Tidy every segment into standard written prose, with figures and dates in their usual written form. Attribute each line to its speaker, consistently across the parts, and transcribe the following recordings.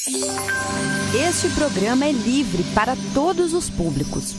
Speaker 1: Este programa é livre para todos os públicos.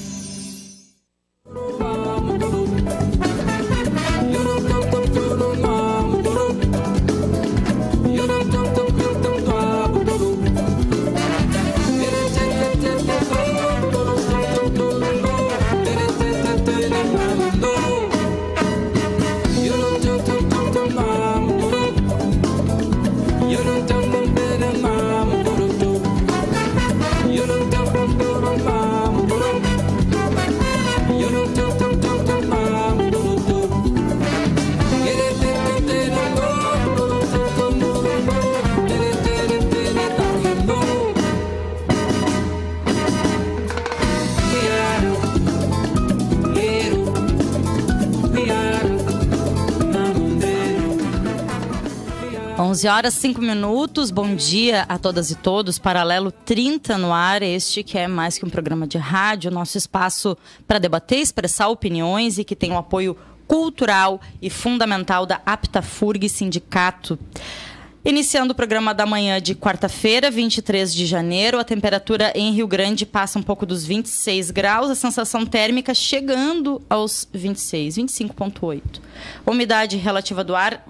Speaker 2: Horas 5 minutos, bom dia a todas e todos. Paralelo 30 no ar, este que é mais que um programa de rádio, nosso espaço para debater, expressar opiniões e que tem o apoio cultural e fundamental da Aptafurg Sindicato. Iniciando o programa da manhã de quarta-feira, 23 de janeiro, a temperatura em Rio Grande passa um pouco dos 26 graus, a sensação térmica chegando aos 26, 25,8. Umidade relativa do ar,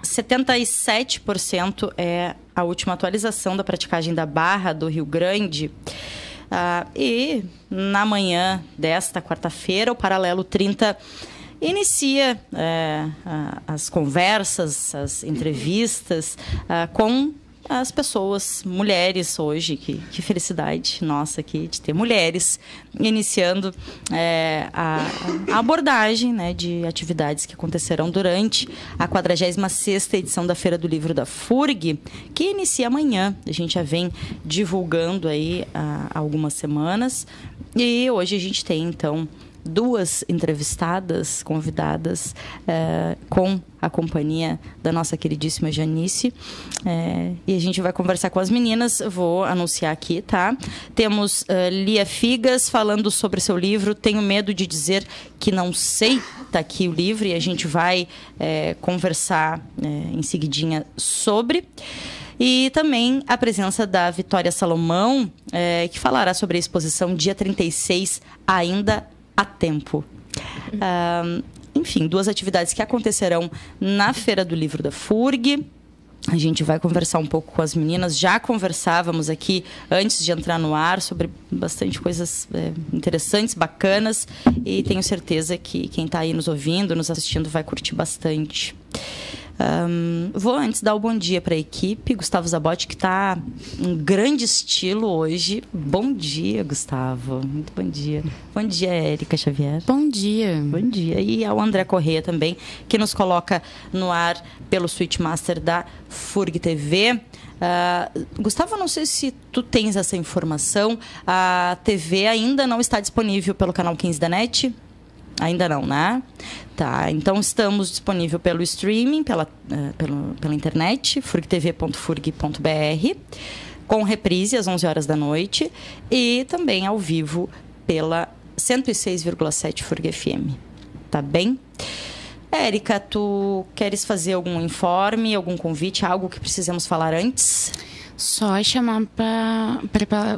Speaker 2: 77% é a última atualização da praticagem da Barra do Rio Grande. E na manhã desta quarta-feira, o Paralelo 30 inicia as conversas, as entrevistas com as pessoas, mulheres hoje. Que felicidade nossa aqui de ter mulheres iniciando a abordagem, né, de atividades que acontecerão durante a 46ª edição da Feira do Livro da FURG, que inicia amanhã. A gente já vem divulgando aí há algumas semanas e hoje a gente tem, então, duas entrevistadas, convidadas, com a companhia da nossa queridíssima Janice. E a gente vai conversar com as meninas, vou anunciar aqui, tá? Temos Lia Figas falando sobre seu livro Tenho Medo de Dizer Que Não Sei. Tá aqui o livro e a gente vai conversar em seguidinha sobre. E também a presença da Vitória Salomão, que falará sobre a exposição Dia 36, ainda há tempo. Enfim, duas atividades que acontecerão na Feira do Livro da FURG. A gente vai conversar um pouco com as meninas. Já conversávamos aqui antes de entrar no ar sobre bastante coisas interessantes, bacanas. E tenho certeza que quem está aí nos ouvindo, nos assistindo, vai curtir bastante. Vou antes dar o bom dia para a equipe. Gustavo Zabotti, que está em grande estilo hoje. Bom dia, Gustavo. Muito bom dia. Bom dia, Érica Xavier.
Speaker 3: Bom dia.
Speaker 2: Bom dia. E ao André Corrêa também, que nos coloca no ar pelo Switchmaster da FURG TV. Gustavo, não sei se tu tens essa informação. A TV ainda não está disponível pelo canal 15 da NET? Ainda não, né? Tá, então estamos disponível pelo streaming, pela internet, furgtv.furg.br, com reprise às 11 horas da noite e também ao vivo pela 106,7 FURG FM. Tá bem? Érica, tu queres fazer algum informe, algum convite, algo que precisamos falar antes?
Speaker 3: Só chamar para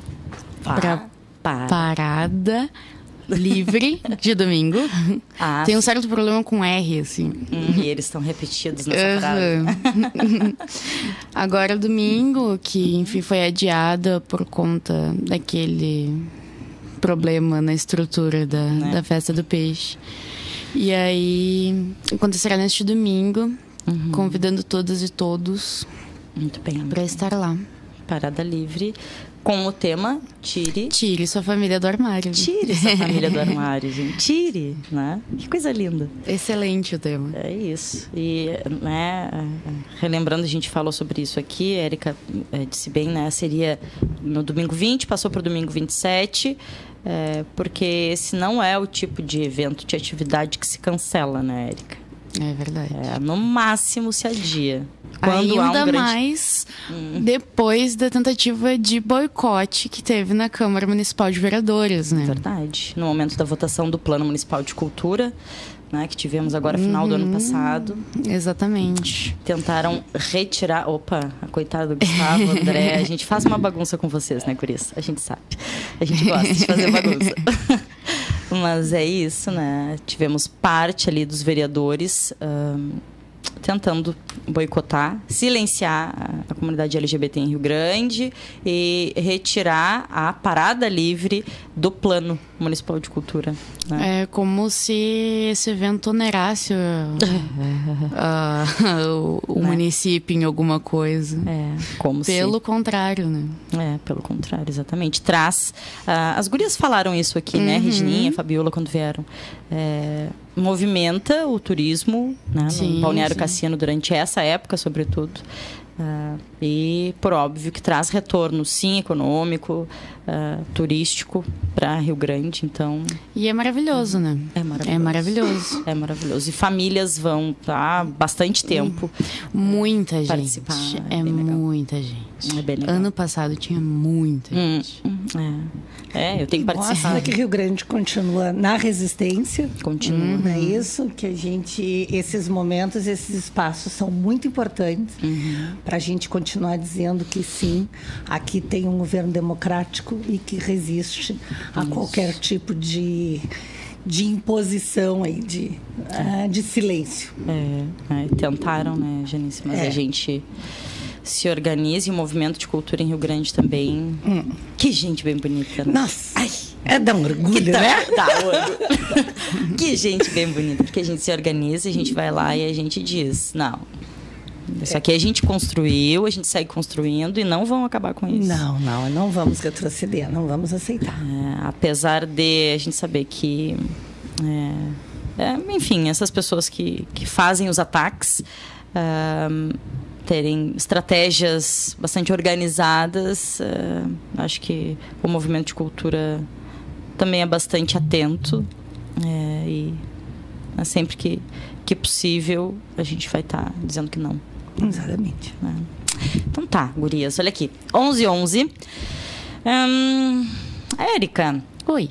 Speaker 3: parada livre de domingo. Tem um certo problema com R, assim.
Speaker 2: E eles estão repetidos nessa frase.
Speaker 3: Agora, domingo, que, enfim, foi adiada por conta daquele problema na estrutura da Festa do Peixe. E aí, acontecerá neste domingo, convidando todas e todos.
Speaker 2: Muito bem.
Speaker 3: Para estar lá.
Speaker 2: Parada livre. Com o tema
Speaker 3: Tire sua família do armário.
Speaker 2: Tire sua família do armário, gente. Tire, né? Que coisa linda.
Speaker 3: Excelente o tema.
Speaker 2: É isso. E, né, relembrando, a gente falou sobre isso aqui, a Érica disse bem, né? Seria no domingo 20, passou para o domingo 27, porque esse não é o tipo de evento, de atividade que se cancela, né, Érica?
Speaker 3: É verdade.
Speaker 2: No máximo se adia.
Speaker 3: Quando ainda mais depois da tentativa de boicote que teve na Câmara Municipal de Vereadores, né?
Speaker 2: Verdade. No momento da votação do Plano Municipal de Cultura, né, que tivemos agora final do ano passado.
Speaker 3: Exatamente.
Speaker 2: Tentaram retirar... Opa, a coitada do Gustavo, André. A gente faz uma bagunça com vocês, né, Guris? A gente sabe. A gente gosta de fazer bagunça. Mas é isso, né? Tivemos parte ali dos vereadores tentando boicotar, silenciar a comunidade LGBT em Rio Grande e retirar a parada livre do Plano Municipal de Cultura. Né?
Speaker 3: É como se esse evento onerasse o município em alguma coisa.
Speaker 2: Como
Speaker 3: pelo contrário, né?
Speaker 2: Pelo contrário, exatamente. Traz... as gurias falaram isso aqui, né? Regininha, Fabiola, quando vieram. Movimenta o turismo, né? No Balneário Cassino durante essa época, sobretudo. E, por óbvio, que traz retorno, sim, econômico, turístico para Rio Grande, então...
Speaker 3: E é maravilhoso, né?
Speaker 2: É maravilhoso.
Speaker 3: É maravilhoso.
Speaker 2: É maravilhoso. E famílias vão há bastante tempo
Speaker 3: muita gente.
Speaker 2: Participar.
Speaker 3: É muita gente.
Speaker 2: É bem legal.
Speaker 3: Ano passado tinha muita gente.
Speaker 2: Eu tenho que participar.
Speaker 4: Mostra que Rio Grande continua na resistência.
Speaker 2: Continua.
Speaker 4: Não é isso? Que a gente... Esses momentos, esses espaços são muito importantes para a gente continuar dizendo que sim, aqui tem um governo democrático e que resiste a qualquer tipo de imposição aí, de silêncio.
Speaker 2: Tentaram, né, Janice? Mas a gente se organiza, e o movimento de cultura em Rio Grande também. Que gente bem bonita, né?
Speaker 4: Nossa! Dá um orgulho, né?
Speaker 2: Dá orgulho. Que gente bem bonita. Porque a gente se organiza, a gente vai lá e a gente diz, não... Isso aqui a gente construiu, a gente segue construindo e não vão acabar com isso.
Speaker 4: Não vamos retroceder, não vamos aceitar.
Speaker 2: Apesar de a gente saber que, enfim, essas pessoas que fazem os ataques terem estratégias bastante organizadas, acho que o movimento de cultura também é bastante atento e sempre que possível a gente vai estar dizendo que não.
Speaker 4: Exatamente.
Speaker 2: Então tá, gurias, olha aqui. 11h11. Érica.
Speaker 3: Oi.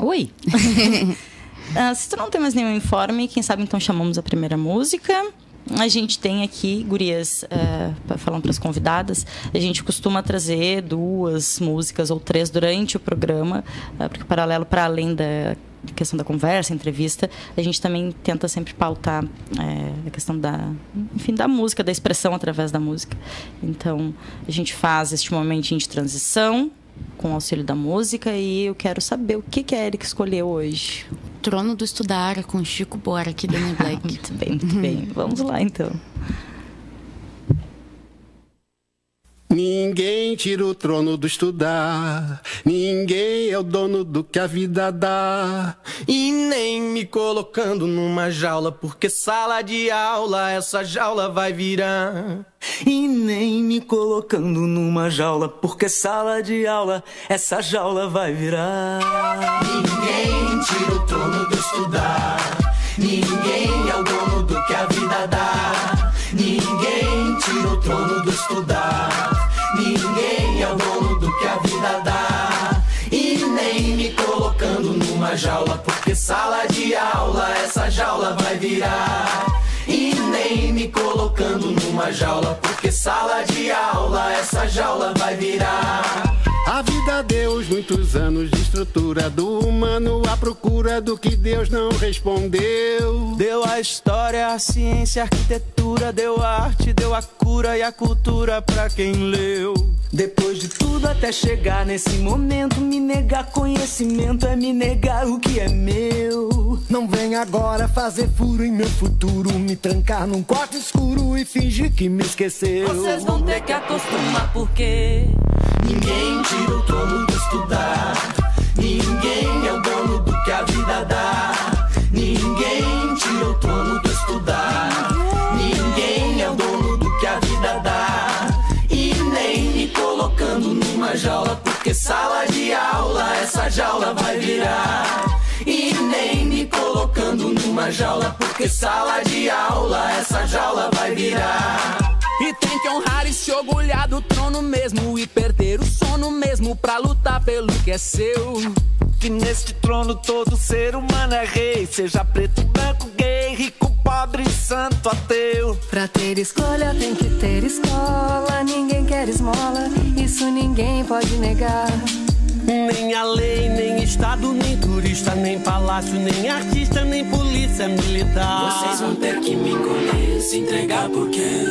Speaker 2: Se tu não tem mais nenhum informe, quem sabe então chamamos a primeira música. A gente tem aqui, gurias, falando para as convidadas, a gente costuma trazer 2 músicas ou 3 durante o programa, porque paralelo, para além da questão da conversa, entrevista, a gente também tenta sempre pautar a questão da música, da expressão através da música. Então, a gente faz este momentinho de transição com o auxílio da música e eu quero saber o que a Érica escolheu hoje.
Speaker 3: Trono do Estudar, com Chico Buarque e Dani Black.
Speaker 2: Muito bem. Vamos lá, então.
Speaker 5: Ninguém tira o trono do estudar, ninguém é o dono do que a vida dá.
Speaker 6: E nem me colocando numa jaula, porque sala de aula essa jaula vai virar. E nem me colocando numa jaula, porque sala de aula essa jaula vai virar.
Speaker 7: Ninguém tira o trono do estudar, ninguém é o dono do que a vida dá. Ninguém tira o trono do estudar, ninguém é o dono do que a vida dá. E nem me colocando numa jaula, porque sala de aula essa jaula vai virar. E nem me colocando numa jaula, porque sala de aula essa jaula vai virar.
Speaker 5: A vida deu muitos anos de estrutura do humano à procura do que Deus não respondeu.
Speaker 6: Deu a história, a ciência, a arquitetura, deu a arte, deu a cura e a cultura pra quem leu. Depois de tudo até chegar nesse momento, me negar conhecimento é me negar o que é meu.
Speaker 7: Não vem agora fazer furo em meu futuro, me trancar num quarto escuro e fingir que me esqueceu.
Speaker 6: Vocês vão ter que acostumar porque
Speaker 7: ninguém tira o trono do estudar, ninguém é o dono do que a vida dá. Ninguém tira o trono do estudar, ninguém é o dono do que a vida dá. E nem me colocando numa jaula, porque sala de aula essa jaula vai virar. E nem me colocando numa jaula, porque sala de aula essa jaula vai virar.
Speaker 6: E tem tem que honrar e se orgulhar do trono mesmo e perder o sono mesmo pra lutar pelo que é seu.
Speaker 8: Que neste trono todo ser humano é rei, seja preto, branco, gay, rico, pobre, santo, ateu.
Speaker 9: Pra ter escolha tem que ter escola, ninguém quer esmola, isso ninguém pode negar.
Speaker 8: Nem a lei, nem estado, nem turista, nem palácio, nem artista, nem polícia militar.
Speaker 7: Vocês vão ter que me encolher, se entregar porque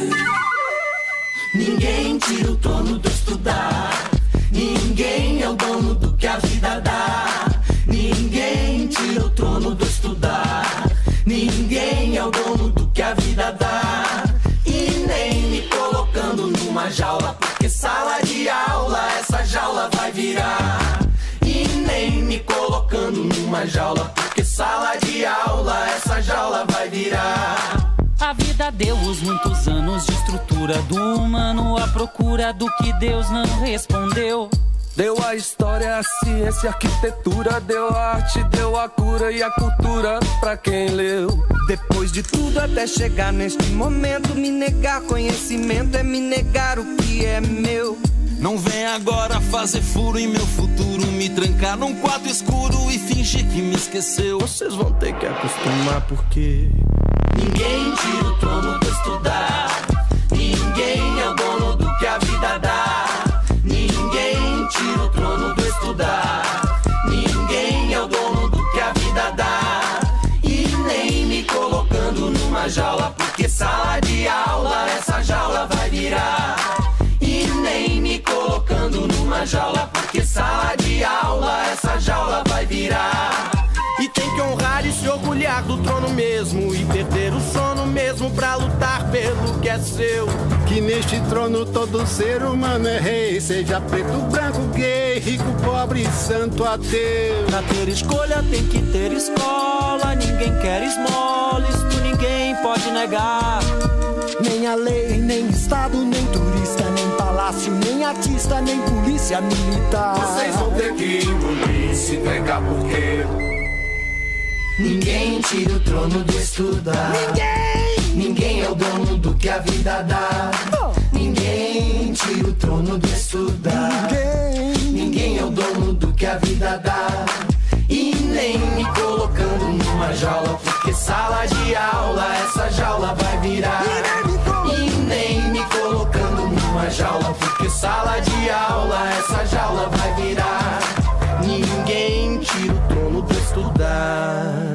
Speaker 7: ninguém tira o trono do estudar. Ninguém é o dono do que a vida dá. Ninguém tira o trono do estudar. Ninguém é o dono do que a vida dá. E nem me colocando numa jaula, porque sala de aula essa jaula vai virar. E nem me colocando numa jaula, porque sala de aula essa jaula vai virar.
Speaker 6: A vida deu os muitos anos de estrutura do humano à procura do que Deus não respondeu.
Speaker 8: Deu a história, a ciência, a arquitetura, deu a arte, deu a cura e a cultura pra quem leu.
Speaker 6: Depois de tudo até chegar neste momento, me negar conhecimento é me negar o que é meu.
Speaker 8: Não vem agora fazer furo em meu futuro, me trancar num quarto escuro e fingir que me esqueceu. Vocês vão ter que acostumar porque
Speaker 7: ninguém tira o trono do estudar. Ninguém é o dono do que a vida dá. Ninguém tira o trono do estudar. Ninguém é o dono do que a vida dá. E nem me colocando numa jaula, porque sala de aula essa jaula vai virar. E nem me colocando numa jaula, porque sala de aula essa jaula vai virar.
Speaker 8: E tem que honrar e se orgulhar do trono mesmo e perder o sono mesmo pra lutar pelo que é seu.
Speaker 5: Que neste trono todo ser humano é rei, seja preto, branco, gay, rico, pobre, santo, ateu.
Speaker 6: Pra ter escolha tem que ter escola, ninguém quer esmola, isto ninguém pode negar.
Speaker 8: Nem a lei, nem estado, nem turista, nem palácio, nem artista, nem polícia militar.
Speaker 7: Vocês vão ter que engolir, se entregar porque ninguém tira o trono do estudar. Ninguém é o dono do que a vida dá. Ninguém tira o trono do estudar. Ninguém é o dono do que a vida dá. E nem me colocando numa jaula, porque sala de aula essa jaula vai virar. E nem me colocando numa jaula, porque sala de aula essa jaula vai virar. Ninguém tira o trono do estudar.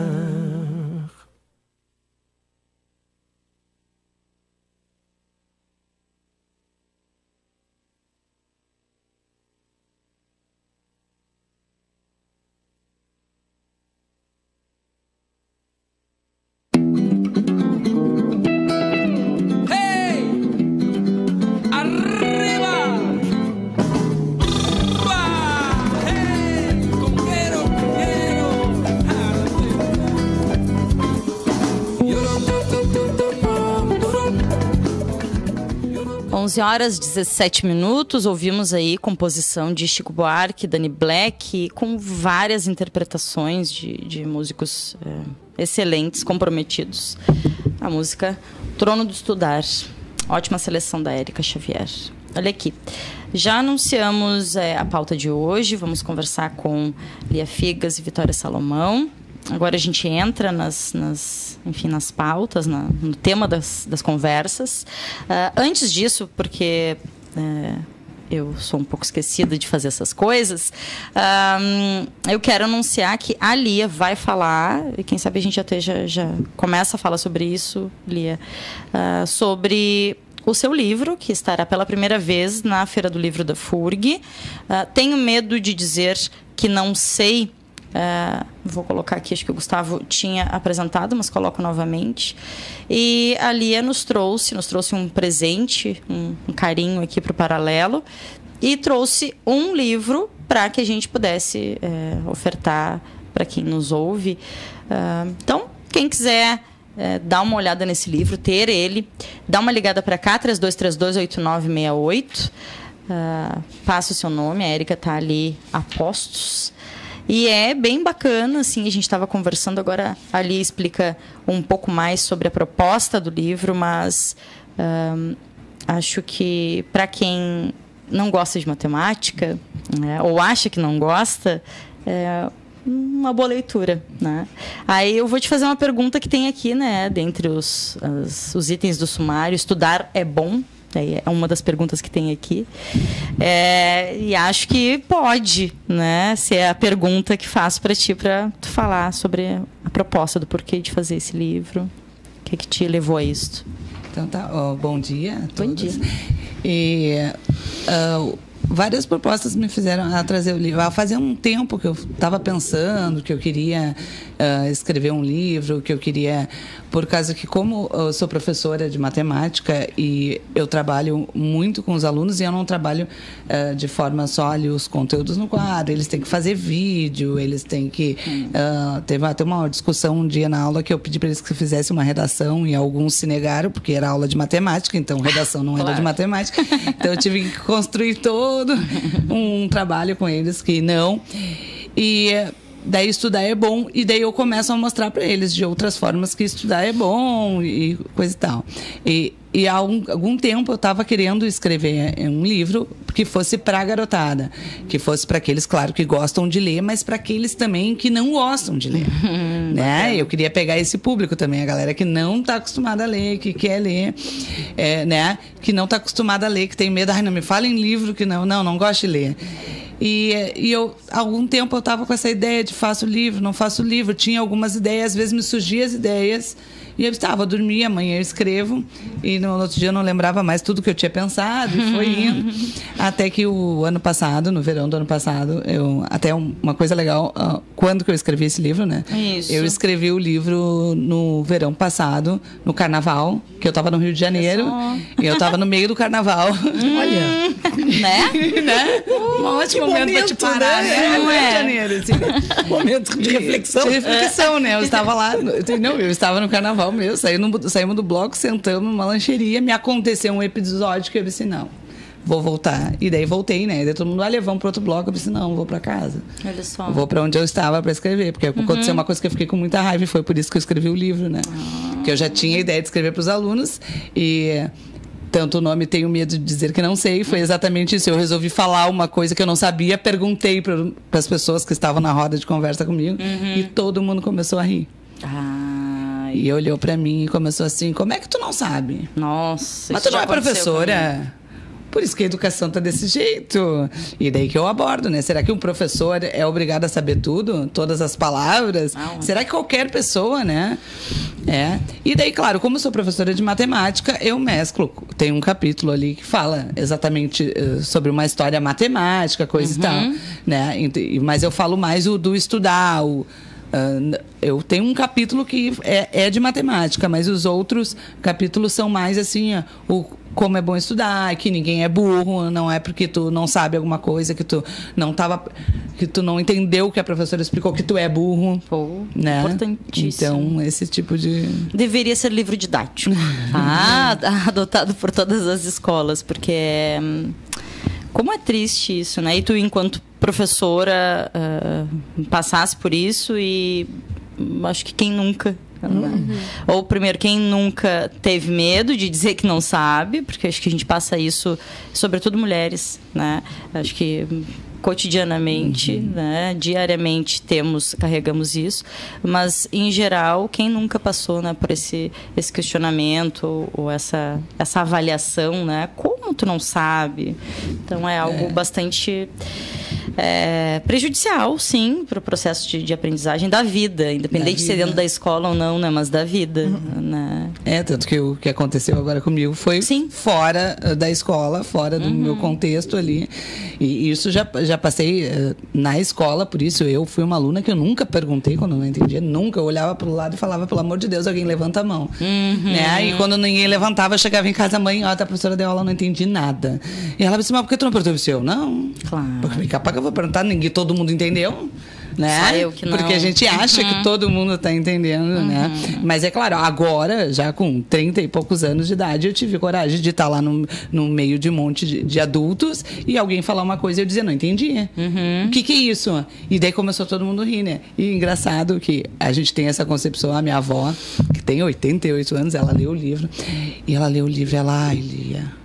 Speaker 2: Horas 17 minutos, ouvimos aí composição de Chico Buarque, Dani Black, com várias interpretações de músicos excelentes, comprometidos. A música Trono do Estudar, ótima seleção da Érica Xavier. Olha aqui, já anunciamos a pauta de hoje, vamos conversar com Lia Figas e Vitória Salomão. Agora a gente entra nas pautas, no tema das conversas. Antes disso, porque eu sou um pouco esquecida de fazer essas coisas, eu quero anunciar que a Lia vai falar, e quem sabe a gente até já começa a falar sobre isso, Lia, sobre o seu livro, que estará pela primeira vez na Feira do Livro da FURG. Tenho medo de dizer que não sei. Vou colocar aqui, acho que o Gustavo tinha apresentado, mas coloco novamente. E a Lia nos trouxe um presente, um carinho aqui para o Paralelo, e trouxe um livro para que a gente pudesse ofertar para quem nos ouve. Então, quem quiser dar uma olhada nesse livro, ter ele, dá uma ligada para cá, 3232-8968. Passa o seu nome, a Érica está ali a postos. E é bem bacana, assim, a gente estava conversando agora, ali explica um pouco mais sobre a proposta do livro, mas acho que para quem não gosta de matemática, né, ou acha que não gosta, é uma boa leitura, né? Aí eu vou te fazer uma pergunta que tem aqui, né? Dentre os itens do sumário, estudar é bom? É uma das perguntas que tem aqui. E acho que pode, né, ser a pergunta que faço para ti, para tu falar sobre a proposta do porquê de fazer esse livro. O que te levou a isso?
Speaker 10: Então tá, bom dia a todos.
Speaker 2: Bom dia.
Speaker 10: E várias propostas me fizeram a trazer o livro. Fazia um tempo que eu estava pensando que eu queria escrever um livro, que eu queria... Por causa que, como eu sou professora de matemática e eu trabalho muito com os alunos, e eu não trabalho de forma só ali os conteúdos no quadro, eles têm que fazer vídeo, eles têm que... Teve até uma discussão um dia na aula que eu pedi para eles que fizessem uma redação e alguns se negaram, porque era aula de matemática, então redação não era de matemática. Então eu tive que construir todo um trabalho com eles que não... E daí estudar é bom, e daí eu começo a mostrar para eles de outras formas que estudar é bom e coisa e tal. E há algum tempo eu estava querendo escrever um livro que fosse para a garotada, que fosse para aqueles, claro, que gostam de ler, mas para aqueles também que não gostam de ler. Né? Eu queria pegar esse público também, a galera que não está acostumada a ler, que quer ler, né? Que não está acostumada a ler, que tem medo, não me fala em livro, que não gosta de ler. E eu, há algum tempo eu estava com essa ideia de faço livro, não faço livro, tinha algumas ideias, às vezes me surgiam as ideias, e eu estava, dormia, amanhã eu escrevo, e no outro dia eu não lembrava mais tudo que eu tinha pensado, e foi indo, até que o ano passado, no verão do ano passado, até uma coisa legal, quando que eu escrevi esse livro, né? Isso. Eu escrevi o livro no verão passado, no carnaval, que eu estava no Rio de Janeiro, e eu estava no meio do carnaval. Olha! Né? Um ótimo momento para te parar, né? No Rio de Janeiro, assim. Momento de reflexão. De reflexão, né? Eu estava lá, eu estava no carnaval mesmo, saímos do bloco, sentamos numa lancheria, me aconteceu um episódio que eu disse, não, vou voltar. E daí voltei, né? E daí todo mundo, vamos para outro bloco. Eu disse, não, vou para casa.
Speaker 2: Olha só.
Speaker 10: Vou para onde eu estava para escrever. Porque aconteceu uma coisa que eu fiquei com muita raiva, e foi por isso que eu escrevi o livro, né? Porque eu já tinha a ideia de escrever para os alunos, e... tanto o nome Tenho Medo de Dizer Que Não Sei, foi exatamente isso. Eu resolvi falar uma coisa que eu não sabia, perguntei para as pessoas que estavam na roda de conversa comigo, e todo mundo começou a rir. E olhou para mim e começou assim, como é que tu não sabe?
Speaker 2: Nossa,
Speaker 10: mas tu não é professora? Por isso que a educação tá desse jeito. E daí que eu abordo, né? Será que um professor é obrigado a saber tudo? Todas as palavras? Será que qualquer pessoa, né? E daí, claro, como eu sou professora de matemática, eu mesclo. Tem um capítulo ali que fala exatamente sobre uma história matemática, coisa e tal, né? Mas eu falo mais do estudar, eu tenho um capítulo que é de matemática, mas os outros capítulos são mais assim, como é bom estudar, que ninguém é burro, não é porque tu não sabe alguma coisa, que tu não entendeu o que a professora explicou, que tu é burro. Né?
Speaker 2: Importantíssimo.
Speaker 10: Então, esse tipo de...
Speaker 2: Deveria ser livro didático. Adotado por todas as escolas, porque... Como é triste isso, né? E tu, enquanto professora, passasse por isso, e acho que quem nunca... Ou, primeiro, quem nunca teve medo de dizer que não sabe, porque acho que a gente passa isso, sobretudo mulheres, né? Acho que cotidianamente, né, diariamente carregamos isso, mas em geral quem nunca passou, né, por esse questionamento ou essa avaliação, né, como tu não sabe? Então é algo bastante prejudicial, sim, para o processo de aprendizagem da vida, independente de ser dentro da escola ou não, né, mas da vida. Né?
Speaker 10: Tanto que o que aconteceu agora comigo foi fora da escola, fora do meu contexto ali. E isso já passei na escola, por isso eu fui uma aluna que eu nunca perguntei quando não entendia, nunca. Eu olhava para o lado e falava, pelo amor de Deus, alguém levanta a mão. Né? E quando ninguém levantava, eu chegava em casa, mãe, a professora deu aula, não entendi nada. E ela disse, mas por que tu não perguntou? Eu, não.
Speaker 2: Claro.
Speaker 10: Porque capaz que eu vou perguntar, todo mundo entendeu. Né?
Speaker 2: Só eu que não.
Speaker 10: Porque a gente acha que todo mundo está entendendo, né? Mas é claro, agora, já com 30 e poucos anos de idade, eu tive coragem de estar lá no meio de um monte de adultos e alguém falar uma coisa e eu dizer, não entendi. O que é isso? E daí começou todo mundo a rir, né? E engraçado que a gente tem essa concepção, a minha avó, que tem 88 anos, ela leu o livro. E ela leu o livro, Lia,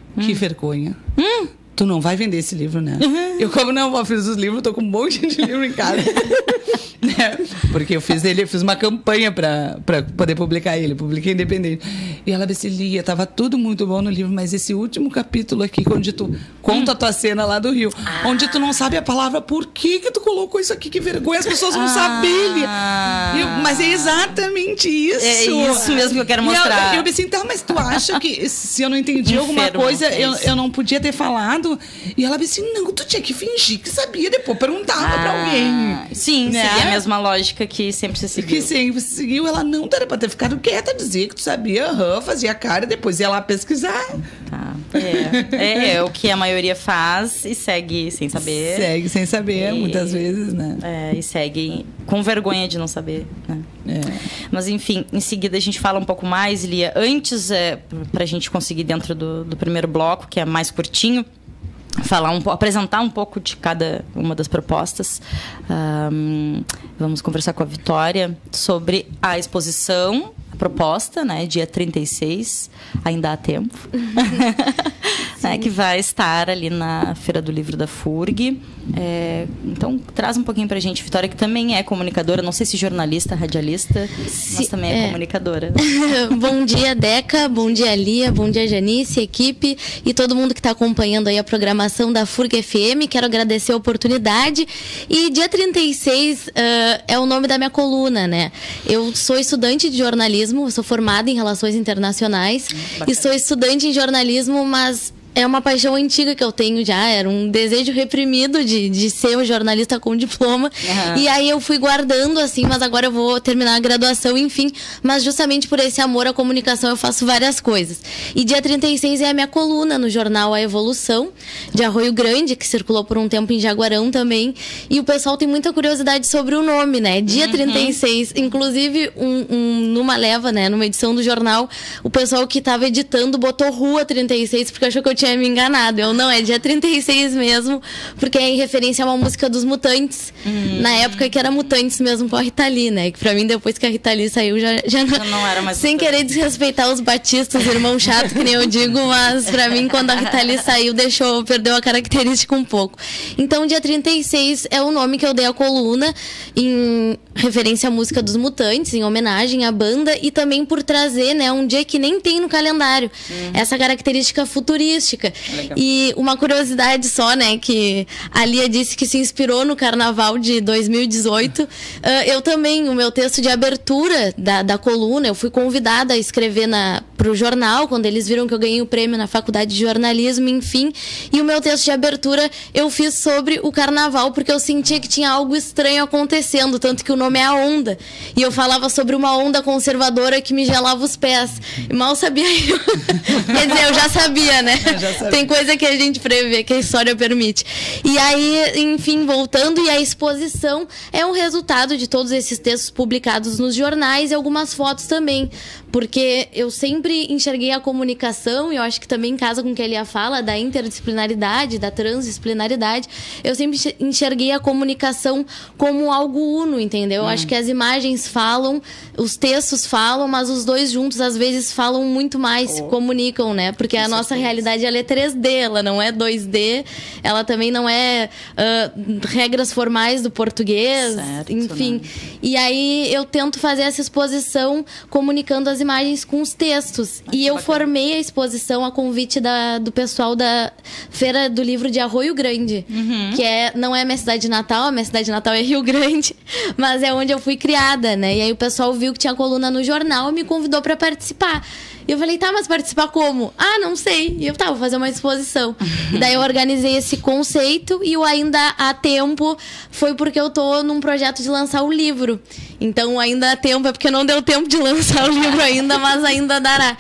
Speaker 10: Que vergonha. Tu não vai vender esse livro, né? Eu, como não fiz os livros, tô com um monte de livro em casa. Né? Porque eu fiz uma campanha pra poder publicar ele. Publiquei independente. E ela disse, Lia, tava tudo muito bom no livro, mas esse último capítulo aqui, onde tu conta a tua cena lá do Rio, onde tu não sabe a palavra, por que tu colocou isso aqui? Que vergonha, as pessoas vão saber, Lia. Mas é exatamente isso.
Speaker 2: É isso mesmo que eu quero mostrar.
Speaker 10: Eu pensei, tá, mas tu acha que se eu não entendi alguma coisa, eu não podia ter falado? E ela disse, não, tu tinha que fingir que sabia, depois perguntava pra alguém.
Speaker 2: Sim,
Speaker 10: né?
Speaker 2: seguia a mesma lógica que sempre se seguiu.
Speaker 10: Que sempre se seguiu. Ela não era pra ter ficado quieta, dizer que tu sabia, fazia a cara, depois ia lá pesquisar.
Speaker 2: Tá. É o que a maioria faz e segue sem saber.
Speaker 10: Segue sem saber, muitas vezes, né?
Speaker 2: E segue com vergonha de não saber, né? Mas, enfim, em seguida a gente fala um pouco mais, Lia. Antes, pra gente conseguir dentro do primeiro bloco, que é mais curtinho, apresentar um pouco de cada uma das propostas. Vamos conversar com a Vitória sobre a exposição, a proposta, né, dia 36, ainda há tempo, né, que vai estar ali na Feira do Livro da FURG. Então, traz um pouquinho pra gente, Vitória, que também é comunicadora, não sei se jornalista, radialista, mas também é comunicadora.
Speaker 11: Bom dia, Deca, bom dia, Lia, bom dia, Janice, equipe e todo mundo que está acompanhando aí a programação da FURG FM. Quero agradecer a oportunidade. E dia 36 é o nome da minha coluna, né? Eu sou estudante de jornalismo, sou formada em Relações Internacionais e sou estudante em jornalismo, mas é uma paixão antiga que eu tenho já, era um desejo reprimido de ser um jornalista com diploma. E aí eu fui guardando, assim, mas agora eu vou terminar a graduação, enfim. Mas justamente por esse amor à comunicação eu faço várias coisas. E dia 36 é a minha coluna no jornal A Evolução, de Arroio Grande, que circulou por um tempo em Jaguarão também. E o pessoal tem muita curiosidade sobre o nome, né? Dia 36, inclusive numa leva, né, numa edição do jornal, o pessoal que estava editando botou Rua 36, porque achou que eu tinha me enganado. Eu não, é dia 36 mesmo, porque é em referência a uma música dos Mutantes, na época que era Mutantes mesmo com a Rita Lee, né? Que pra mim, depois que a Rita Lee saiu, já não era mais sem querer desrespeitar os batistas, irmão chato, que nem eu digo, mas pra mim, quando a Rita Lee saiu, perdeu a característica um pouco. Então, dia 36 é o nome que eu dei à coluna, em referência à música dos Mutantes, em homenagem à banda, e também por trazer, né, um dia que nem tem no calendário, essa característica futurística. E uma curiosidade só, né, que a Lia disse que se inspirou no Carnaval de 2018. Eu também, o meu texto de abertura da coluna, eu fui convidada a escrever pro jornal, quando eles viram que eu ganhei o prêmio na Faculdade de Jornalismo, enfim. E o meu texto de abertura eu fiz sobre o Carnaval, porque eu sentia que tinha algo estranho acontecendo, tanto que o nome é A Onda. E eu falava sobre uma onda conservadora que me gelava os pés. E mal sabia eu. Quer dizer, eu já sabia, né? Tem coisa que a gente prevê, que a história permite. E aí, enfim, voltando, e a exposição é um resultado de todos esses textos publicados nos jornais e algumas fotos também. Porque eu sempre enxerguei a comunicação, e eu acho que também casa com o que a Lia fala, da interdisciplinaridade, da transdisciplinaridade. Eu sempre enxerguei a comunicação como algo uno, entendeu? Eu acho que as imagens falam, os textos falam, mas os dois juntos, às vezes, falam muito mais, se comunicam, né? Porque a nossa realidade, ela é 3D, ela não é 2D, ela também não é regras formais do português, certo, enfim. Né? E aí eu tento fazer essa exposição comunicando as imagens com os textos. E eu formei a exposição a convite do pessoal da Feira do Livro de Arroio Grande, que não é a minha cidade natal, a minha cidade natal é Rio Grande, mas é onde eu fui criada, né? E aí o pessoal viu que tinha coluna no jornal e me convidou para participar. E eu falei, tá, mas participar como? Ah, não sei. E eu, tá, vou fazer uma exposição. E daí eu organizei esse conceito, e o Ainda Há Tempo foi porque eu tô num projeto de lançar o livro. Então, ainda há tempo, é porque não deu tempo de lançar o livro ainda, mas ainda dará.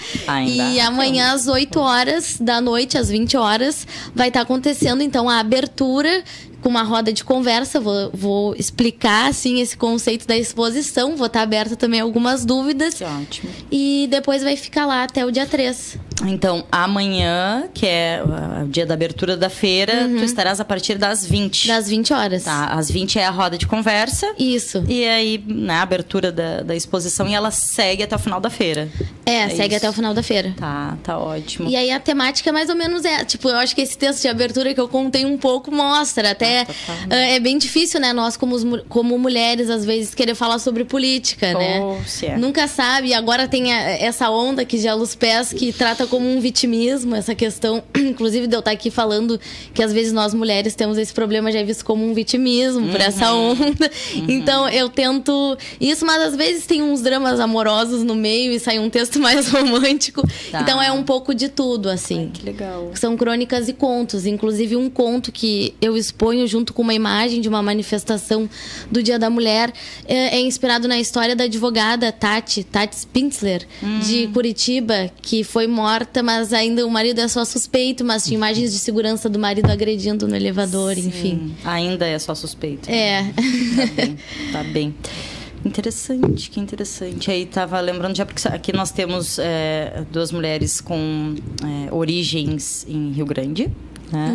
Speaker 11: E amanhã, às 8 horas da noite, às 20 horas, vai estar acontecendo, então, a abertura com uma roda de conversa. Vou explicar, assim, esse conceito da exposição. Vou estar aberta também a algumas dúvidas. Que ótimo. E depois vai ficar lá até o dia 3.
Speaker 2: Então, amanhã, que é o dia da abertura da feira, tu estarás a partir das 20.
Speaker 11: Das 20 horas.
Speaker 2: Tá, às 20 é a roda de conversa.
Speaker 11: Isso.
Speaker 2: E aí, né, a abertura da exposição, e ela segue até o final da feira.
Speaker 11: Segue até o final da feira.
Speaker 2: Tá ótimo.
Speaker 11: E aí a temática mais ou menos tipo, eu acho que esse texto de abertura que eu contei um pouco mostra. Até é bem difícil, né, nós como mulheres, às vezes, querer falar sobre política, né? Nunca sabe. E agora tem essa onda que já Luz Pés, que trata como um vitimismo, essa questão, inclusive de eu estar aqui falando que às vezes nós mulheres temos esse problema já visto como um vitimismo por essa onda. Então eu tento isso, mas às vezes tem uns dramas amorosos no meio e sai um texto mais romântico. Então é um pouco de tudo, assim.
Speaker 2: Que legal.
Speaker 11: São crônicas e contos, inclusive um conto que eu exponho junto com uma imagem de uma manifestação do Dia da Mulher é inspirado na história da advogada Tati Spintzler, de Curitiba, que foi morta, mas ainda o marido é só suspeito, mas tinha imagens de segurança do marido agredindo no elevador, enfim.
Speaker 2: Ainda é só suspeito. Tá bem. Interessante, que interessante. Aí tava lembrando já, porque aqui nós temos duas mulheres com origens em Rio Grande, né?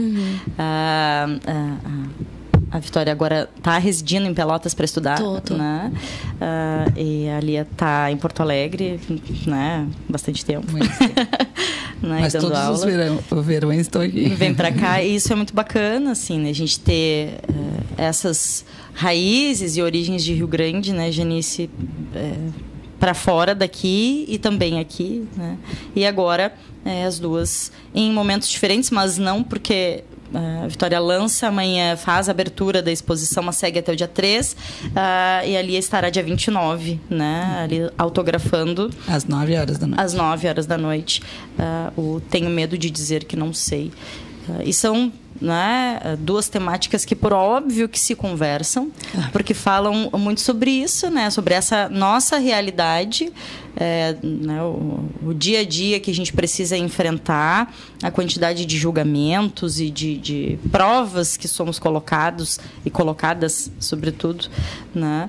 Speaker 2: A Vitória agora está residindo em Pelotas para estudar, né? E a Lia está em Porto Alegre, né? Bastante tempo. Né?
Speaker 10: Mas
Speaker 2: dando
Speaker 10: todos
Speaker 2: aula.
Speaker 10: os verões estão aqui.
Speaker 2: Vem para cá, e isso é muito bacana, assim, né? A gente ter essas raízes e origens de Rio Grande, né, Janice, para fora daqui e também aqui, né? E agora as duas em momentos diferentes, mas não porque a Vitória lança amanhã, faz a abertura da exposição, mas segue até o dia 3, e ali estará dia 29, né? Ali autografando.
Speaker 10: Às 9 horas da noite.
Speaker 2: Às 9 horas da noite. O Tenho Medo de Dizer Que Não Sei. E são, né, duas temáticas que, por óbvio, que se conversam, porque falam muito sobre isso, né? Sobre essa nossa realidade, né, o dia a dia que a gente precisa enfrentar, a quantidade de julgamentos e de provas que somos colocados e colocadas, sobretudo, né?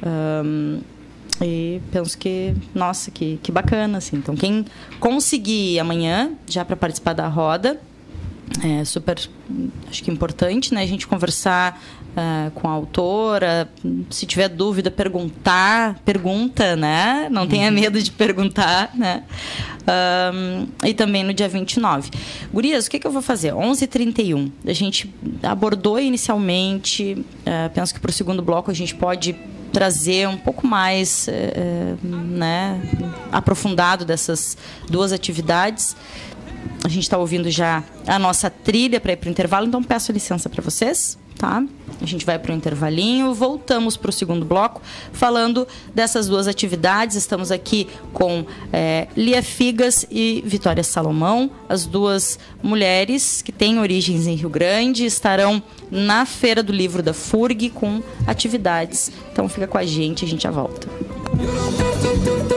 Speaker 2: E penso que, nossa, que bacana, assim. Então, quem conseguir amanhã, já para participar da roda, é super, acho que importante, né, a gente conversar com a autora. Se tiver dúvida, pergunta, né? Não tenha medo de perguntar, né? E também no dia 29. Gurias, o que eu vou fazer? 11h31. A gente abordou inicialmente, penso que para o segundo bloco a gente pode trazer um pouco mais né, aprofundado dessas duas atividades. A gente está ouvindo já a nossa trilha para ir para o intervalo, então peço licença para vocês, tá? A gente vai para o intervalinho, voltamos para o segundo bloco, falando dessas duas atividades. Estamos aqui com Lia Figas e Vitória Salomão, as duas mulheres que têm origens em Rio Grande, estarão na Feira do Livro da FURG com atividades. Então fica com a gente já volta.